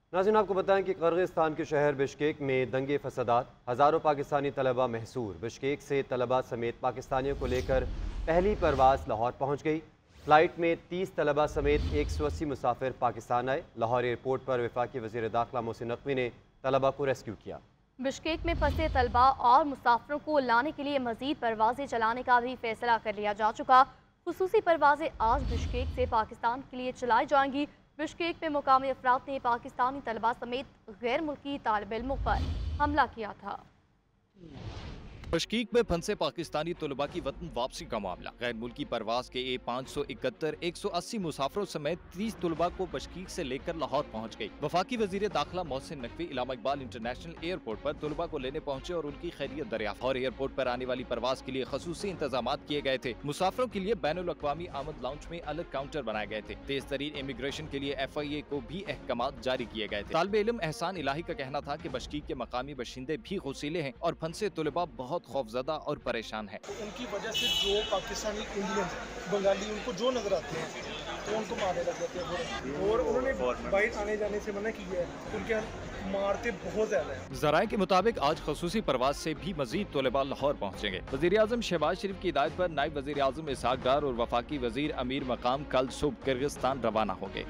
नाज़रीन, आपको बताएं कि किर्गिस्तान के शहर बिश्केक में दंगे फसादात, हज़ारों पाकिस्तानी तलबा महसूर। बिश्केक से तलबा समेत पाकिस्तानियों को लेकर पहली परवाज़ लाहौर पहुँच गई। फ़्लाइट में 30 तलबा समेत 180 मुसाफिर पाकिस्तान आए। लाहौर एयरपोर्ट पर वफाकी वज़ीर दाखिला मोहसिन नकवी ने तलबा को रेस्क्यू किया। बिश्केक में फंसे तलबा और मुसाफिरों को लाने के लिए मजीद परवाजें चलाने का भी फैसला कर लिया जा चुका। खुसूसी परवाजें आज बिश्केक से पाकिस्तान के लिए चलाई जाएंगी। बिश्केक में मुकामी अफराद ने पाकिस्तानी तलबा समेत गैर मुल्की तालिब इल्मों पर हमला किया था। बिश्केक में फंसे पाकिस्तानी तलबा की वतन वापसी का मामला। गैर मुल्की परवाज के 571 180 मुसाफिरों समेत 30 तलबा को बिश्केक से लेकर लाहौर पहुँच गयी। वफाकी वजीर दाखिला मोहसिन नकवी इलामा इकबाल इंटरनेशनल एयरपोर्ट पर तलबा को लेने पहुँचे और उनकी खैरियत दरियाफ्त। और एयरपोर्ट पर आने वाली परवाज के लिए खसूसी इंतजाम किए गए थे। मुसाफिरों के लिए बैनुल अक़वामी आमद लाउंज में अलग काउंटर बनाए गए थे। तेज तरीन इमिग्रेशन के लिए FIA को भी अहकामात जारी किए गए थे। तालिब इल्म एहसान इलाही का कहना था कि बिश्केक के मकामी बाशिंदे भी गुस्सैले हैं और फंसे तलबा बहुत खौफजदा और परेशान है। उनकी वजह से जो पाकिस्तानी इंडियंस बंगाली उनको जो नजर आते हैं तो उनको मारने लग जाते हैं और उन्होंने बाइट आने जाने से मना किया है। उनके मारते बहुत ज्यादा है। ज़राए के मुताबिक आज खसूसी परवाज से भी मजीद तलबा लाहौर पहुँचेंगे। वज़ीर आज़म शहबाज शरीफ की हिदायत पर नायब वज़ीर आज़म इसहाक डार और वफाकी वज़ीर अमीर मकाम कल सुबह किर्गिस्तान रवाना होंगे।